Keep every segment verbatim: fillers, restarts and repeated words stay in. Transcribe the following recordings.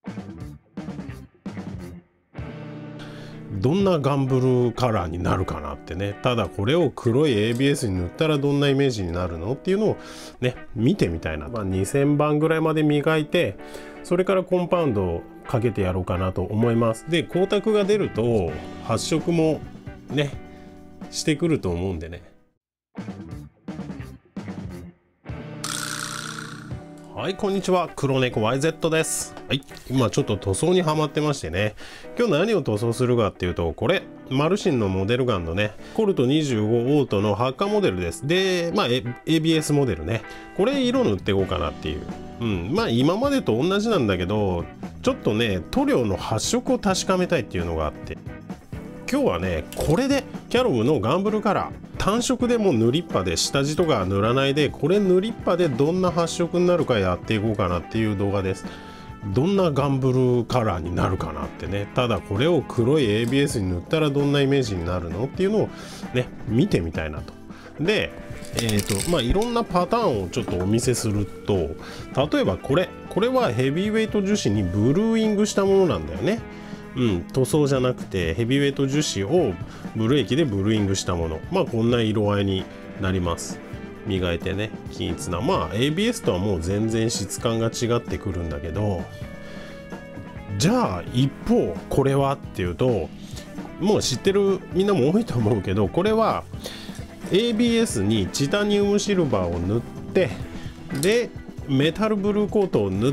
どんなガンブルカラーになるかなってね。ただこれを黒い エービーエス に塗ったらどんなイメージになるのっていうのをね見てみたいな。まあ、にせんばんぐらいまで磨いて、それからコンパウンドをかけてやろうかなと思います。で光沢が出ると発色もねしてくると思うんでね。はい、こんにちは。黒猫 ワイゼット です。はい、今ちょっと塗装にはまってましてね。今日何を塗装するかっていうと、これ、マルシンのモデルガンのね、コルトにじゅうごオートのハッカーモデルです。で、まあ、エービーエス モデルね。これ色塗っていこうかなっていう。うん、まあ今までと同じなんだけど、ちょっとね、塗料の発色を確かめたいっていうのがあって。今日はね、これでキャロムのガンブルカラー単色でも塗りっぱで下地とか塗らないで、これ塗りっぱでどんな発色になるかやっていこうかなっていう動画です。どんなガンブルカラーになるかなってね。ただこれを黒い エービーエス に塗ったらどんなイメージになるのっていうのをね見てみたいなと。でえーとまあいろんなパターンをちょっとお見せすると、例えばこれこれはヘビーウェイト樹脂にブルーイングしたものなんだよね。うん、塗装じゃなくてヘビーウェイト樹脂をブルー液でブルーイングしたもの。まあこんな色合いになります。磨いてね均一な。まあ エービーエス とはもう全然質感が違ってくるんだけど、じゃあ一方これはっていうと、もう知ってるみんなも多いと思うけど、これは エービーエス にチタニウムシルバーを塗って、でメタルブルーコートを塗って、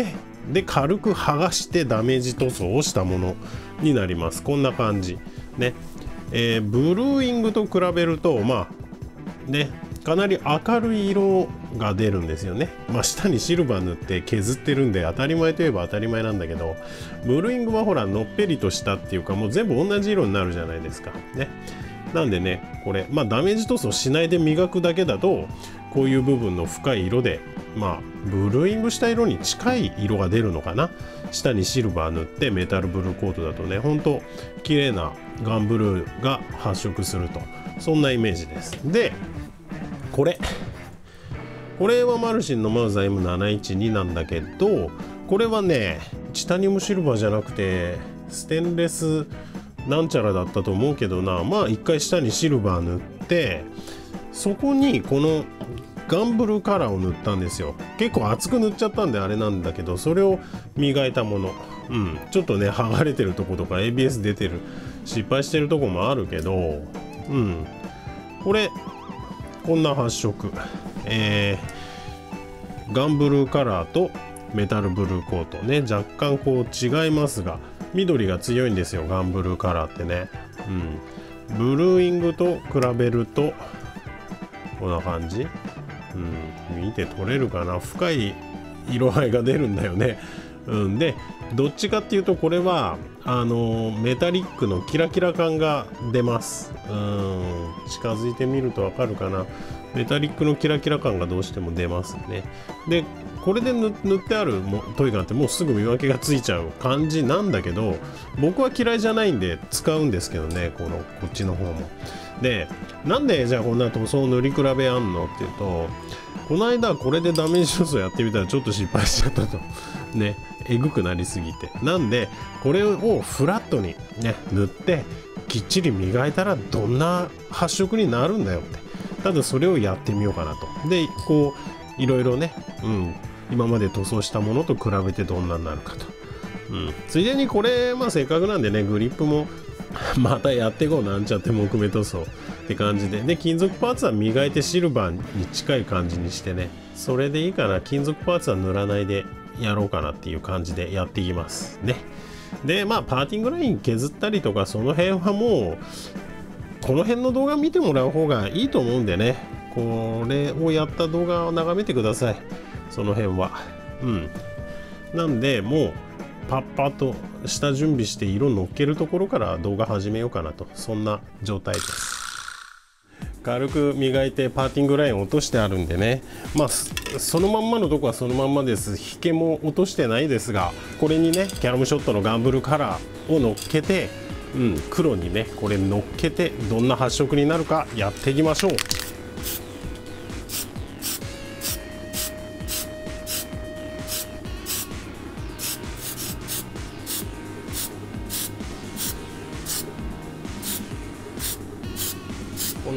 で軽く剥がしてダメージ塗装をしたものになります。こんな感じね。えー、ブルーイングと比べるとまあねかなり明るい色が出るんですよね。まあ下にシルバー塗って削ってるんで当たり前といえば当たり前なんだけど、ブルーイングはほらのっぺりとしたっていうか、もう全部同じ色になるじゃないですかね。なんでねこれまあダメージ塗装しないで磨くだけだと、こういう部分の深い色でまあブルーイングした色に近い色が出るのかな。下にシルバー塗ってメタルブルーコートだとね、ほんと綺麗なガンブルーが発色すると、そんなイメージです。でこれこれはマルシンのマウザ エムなないちに なんだけど、これはねチタニウムシルバーじゃなくてステンレスなんちゃらだったと思うけどな。まあ一回下にシルバー塗って、そこにこのガンブルーカラーを塗ったんですよ。結構厚く塗っちゃったんであれなんだけど、それを磨いたもの。うん、ちょっとね剥がれてるとことか エービーエス 出てる失敗してるとこもあるけど、うん、これこんな発色、えー、ガンブルーカラーとメタルブルーコートね、若干こう違いますが緑が強いんですよ、ガンブルーカラーってね。うん、ブルーイングと比べるとこんな感じ。うん、見て取れるかな。深い色合いが出るんだよね。うん、でどっちかっていうとこれはあのメタリックのキラキラ感が出ます。うん、近づいてみるとわかるかな。メタリックのキラキラ感がどうしても出ますね。でこれで塗ってあるもトイガンってもうすぐ見分けがついちゃう感じなんだけど、僕は嫌いじゃないんで使うんですけどね、このこっちの方も。でなんでじゃあこんな塗装塗り比べあんのっていうと、この間これでダメージ塗装やってみたらちょっと失敗しちゃったとね、えぐくなりすぎて。なんでこれをフラットにね塗ってきっちり磨いたらどんな発色になるんだよって、ただそれをやってみようかなと。でこういろいろね、うん、今まで塗装したものと比べてどんなになるかと。うん、ついでにこれまあせっかくなんでね、グリップもまたやっていこうなんちゃって木目塗装って感じで、で金属パーツは磨いてシルバーに近い感じにしてね、それでいいかな。金属パーツは塗らないでやろうかなっていう感じでやっていきますね。でまあパーティングライン削ったりとかその辺はもうこの辺の動画見てもらう方がいいと思うんでね、これをやった動画を眺めてください、その辺は。うんなんでもうパッパッと下準備して色乗っけるところから動画始めようかなと、そんな状態です。軽く磨いてパーティングライン落としてあるんでね、まあそのまんまのとこはそのまんまです。引けも落としてないですが、これにねキャロムショットのガンブルカラーを乗っけて、うん、黒にねこれ乗っけてどんな発色になるかやっていきましょう。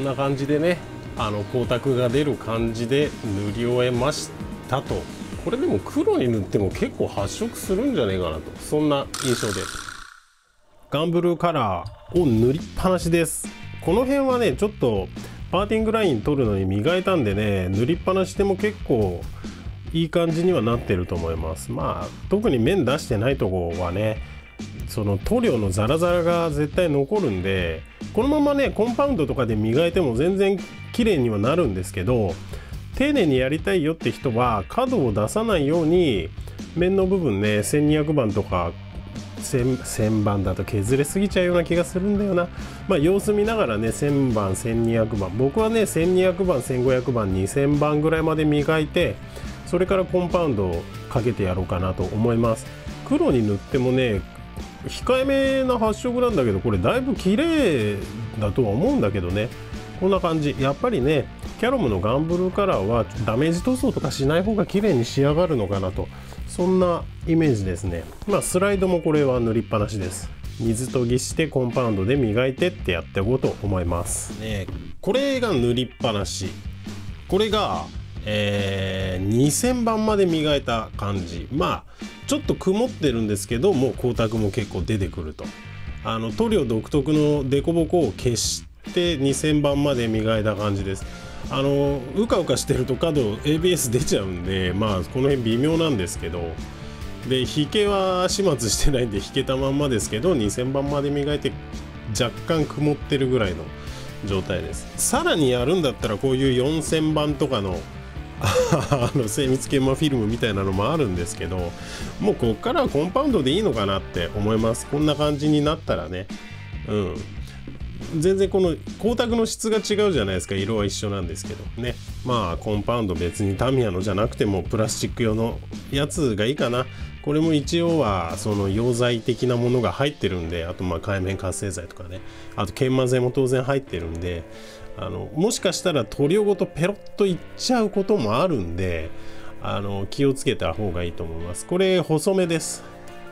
な感じでね、あの光沢が出る感じで塗り終えましたと。これでも黒に塗っても結構発色するんじゃねえかなと、そんな印象です。ガンブルーカラーを塗りっぱなしです。この辺はねちょっとパーティングライン取るのに磨いたんでね、塗りっぱなしでも結構いい感じにはなってると思います。まあ特に面出してないとこはね、その塗料のザラザラが絶対残るんで、このままねコンパウンドとかで磨いても全然綺麗にはなるんですけど、丁寧にやりたいよって人は角を出さないように面の部分ねせんにひゃくばんとかせんばんだと削れすぎちゃうような気がするんだよな。まあ様子見ながらねせんばんせんにひゃくばん、僕はねせんにひゃくばんせんごひゃくばんにせんばんぐらいまで磨いて、それからコンパウンドをかけてやろうかなと思います。黒に塗ってもね控えめな発色なんだけど、これだいぶ綺麗だとは思うんだけどね。こんな感じ。やっぱりねキャロムのガンブルーカラーはダメージ塗装とかしない方が綺麗に仕上がるのかなと、そんなイメージですね。まあスライドもこれは塗りっぱなしです。水研ぎしてコンパウンドで磨いてってやっていこうと思いますね。これが塗りっぱなし、これが、えー、にせんばんまで磨いた感じ。まあちょっと曇ってるんですけど、もう光沢も結構出てくると。あの塗料独特の凸凹を消してにせんばんまで磨いた感じです。あのうかうかしてると角 エービーエス 出ちゃうんで、まあこの辺微妙なんですけど、で引けは始末してないんで引けたまんまですけど、にせんばんまで磨いて若干曇ってるぐらいの状態です。さらにやるんだったらこういうよんせんばんとかのあの精密研磨フィルムみたいなのもあるんですけど、もうこっからはコンパウンドでいいのかなって思います。こんな感じになったらね、うん全然この光沢の質が違うじゃないですか。色は一緒なんですけどね。まあコンパウンド別にタミヤのじゃなくてもプラスチック用のやつがいいかな。これも一応はその溶剤的なものが入ってるんで、あとまあ界面活性剤とかね、あと研磨剤も当然入ってるんで、あのもしかしたら塗料ごとペロッといっちゃうこともあるんで、あの気をつけた方がいいと思います。これ細めです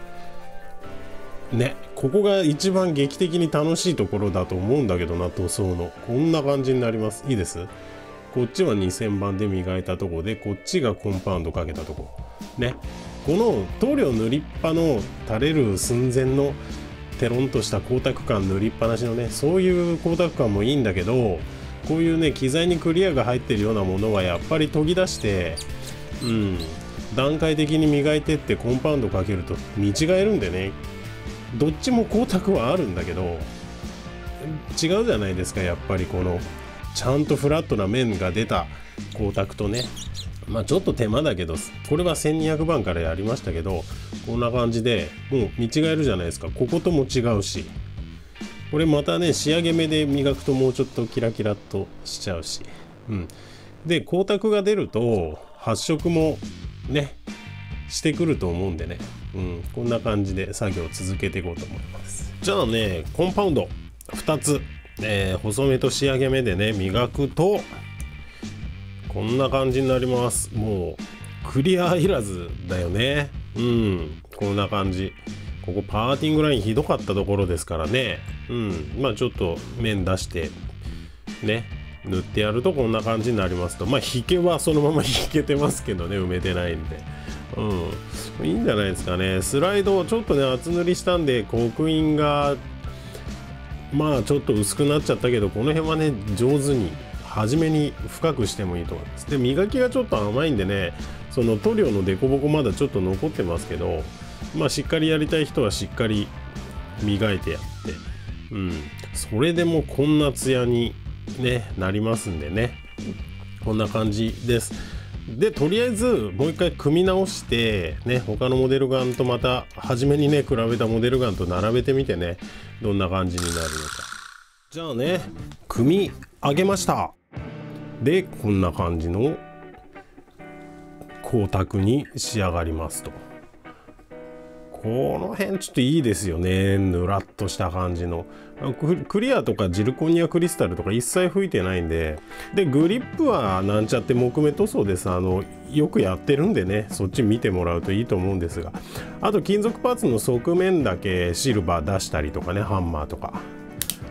ね。ここが一番劇的に楽しいところだと思うんだけどな、塗装のこんな感じになります。いいです。こっちはにせんばんで磨いたとこで、こっちがコンパウンドかけたとこね。この塗料塗りっぱの垂れる寸前のテロンとした光沢感塗りっぱなしのね、そういう光沢感もいいんだけど、こういうね機材にクリアが入ってるようなものはやっぱり研ぎ出してうん段階的に磨いてってコンパウンドかけると見違えるんでね。どっちも光沢はあるんだけど違うじゃないですか。やっぱりこのちゃんとフラットな面が出た光沢とね、まあちょっと手間だけど、これはせんにひゃくばんからやりましたけど、こんな感じでもう見違えるじゃないですか。こことも違うし、これまたね仕上げ目で磨くともうちょっとキラキラっとしちゃうし、うんで光沢が出ると発色もねしてくると思うんでね、うん、こんな感じで作業を続けていこうと思います。じゃあねコンパウンドふたつ、えー、細めと仕上げ目でね磨くとこんな感じになります。もうクリアいらずだよね。うんこんな感じ。ここパーティングラインひどかったところですからね。うんまあちょっと面出してね塗ってやるとこんな感じになりますと、まあ引けはそのまま引けてますけどね、埋めてないんで、うんいいんじゃないですかね。スライドちょっとね厚塗りしたんで刻印がまあちょっと薄くなっちゃったけど、この辺はね上手に初めに深くしてもいいと思います。で磨きがちょっと甘いんでね、その塗料の凸凹まだちょっと残ってますけど、まあしっかりやりたい人はしっかり磨いてやって、うんそれでもこんなツヤにねなりますんでね、こんな感じです。でとりあえずもう一回組み直してね、他のモデルガンとまた初めにね比べたモデルガンと並べてみてね、どんな感じになるのか。じゃあね組み上げました。でこんな感じの光沢に仕上がりますと。この辺ちょっといいですよね。ぬらっとした感じのクリアとかジルコニアクリスタルとか一切吹いてないんで、でグリップはなんちゃって木目塗装です。あのよくやってるんでね、そっち見てもらうといいと思うんですが、あと金属パーツの側面だけシルバー出したりとかね、ハンマーとか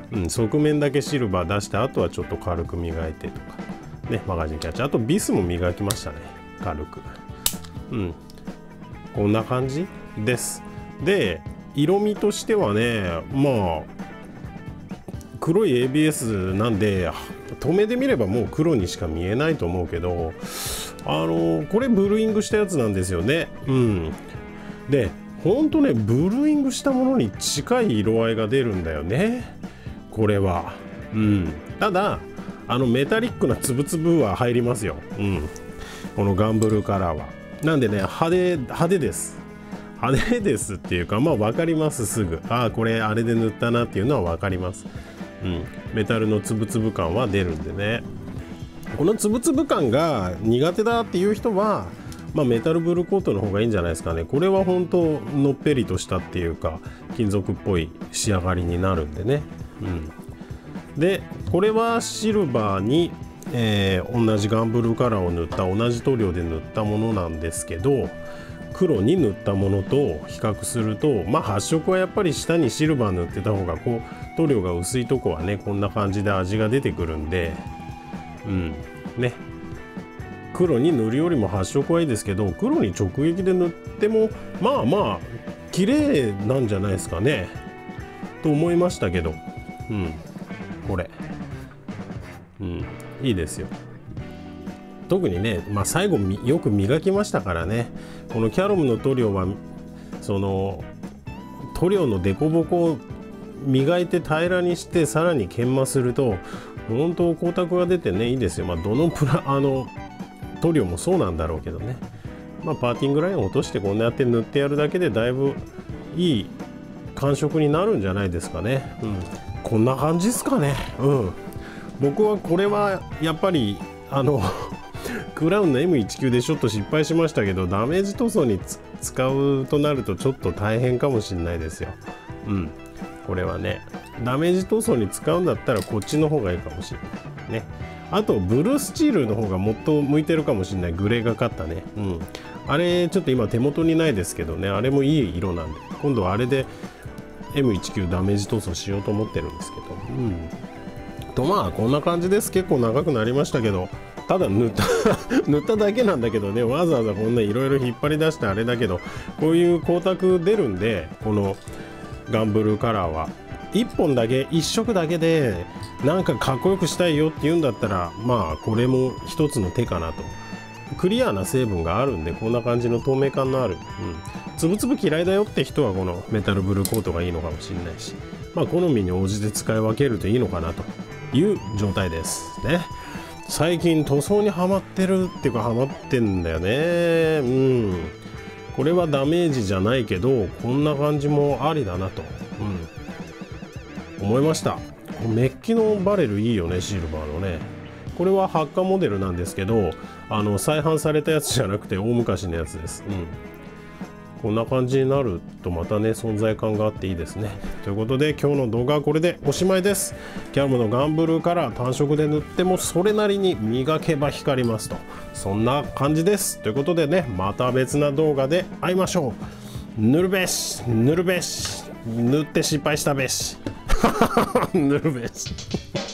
うん、側面だけシルバー出してあとはちょっと軽く磨いてとかね、マガジンキャッチ、あとビスも磨きましたね、軽く。うん、こんな感じです。で色味としてはね、まあ黒い エービーエス なんで遠目で見ればもう黒にしか見えないと思うけど、あのこれブルーイングしたやつなんですよね。うん、でほんとね、ブルーイングしたものに近い色合いが出るんだよね、これは。うん、ただあのメタリックなつぶつぶは入りますよ、うん、このガンブルーカラーは。なんでね、派手派手です派手ですっていうか、まあ分かります、すぐ。ああこれあれで塗ったなっていうのは分かります。うん、メタルのつぶつぶ感は出るんでね。このつぶつぶ感が苦手だっていう人は、まあ、メタルブルーコートの方がいいんじゃないですかね。これは本当のっぺりとしたっていうか金属っぽい仕上がりになるんでね。うん、でこれはシルバーに、えー、同じガンブルーカラーを塗った同じ塗料で塗ったものなんですけど、黒に塗ったものと比較すると、まあ発色はやっぱり下にシルバー塗ってた方がこう塗料が薄いとこはねこんな感じで味が出てくるんで、うんね、黒に塗るよりも発色はいいですけど、黒に直撃で塗ってもまあまあ綺麗なんじゃないですかねと思いましたけど、うん、これ、うん、いいですよ。特にね、まあ、最後よく磨きましたからね。このキャロムの塗料はその塗料の凸凹を磨いて平らにしてさらに研磨すると本当光沢が出てねいいですよ。まあどのプラあの塗料もそうなんだろうけどね、まあ、パーティングラインを落としてこんなやって塗ってやるだけでだいぶいい感触になるんじゃないですかね。うん、こんな感じですかね。うん、僕はこれはやっぱりあのクラウンの エムじゅうきゅう でちょっと失敗しましたけど、ダメージ塗装に使うとなるとちょっと大変かもしれないですよ。うん、これはねダメージ塗装に使うんだったらこっちの方がいいかもしれないね。あとブルースチールの方がもっと向いてるかもしれない、グレーがかったね。うん、あれちょっと今手元にないですけどね、あれもいい色なんで今度はあれで エムじゅうきゅう ダメージ塗装しようと思ってるんですけど、うん、とまあこんな感じです。結構長くなりましたけど、ただ塗った塗っただけなんだけどね、わざわざこんないろいろ引っ張り出してあれだけど、こういう光沢出るんで、このガンブルーカラーはいっぽんだけいっ色だけでなんかかっこよくしたいよって言うんだったら、まあこれも一つの手かなと。クリアな成分があるんで、こんな感じの透明感のある、うん、つぶつぶ嫌いだよって人はこのメタルブルーコートがいいのかもしれないし、まあ好みに応じて使い分けるといいのかなという状態ですね。最近塗装にはまってるっていうかハマってんだよね。うん、これはダメージじゃないけどこんな感じもありだなと、うん、思いました。メッキのバレルいいよね、シルバーのね。これは発火モデルなんですけど、あの再販されたやつじゃなくて大昔のやつです。うん、こんな感じになるとまたね存在感があっていいですね。ということで今日の動画はこれでおしまいです。キャロムのガンブルーカラー単色で塗ってもそれなりに磨けば光りますと、そんな感じです。ということでね、また別な動画で会いましょう。塗るべし塗るべし塗って失敗したべし塗るべし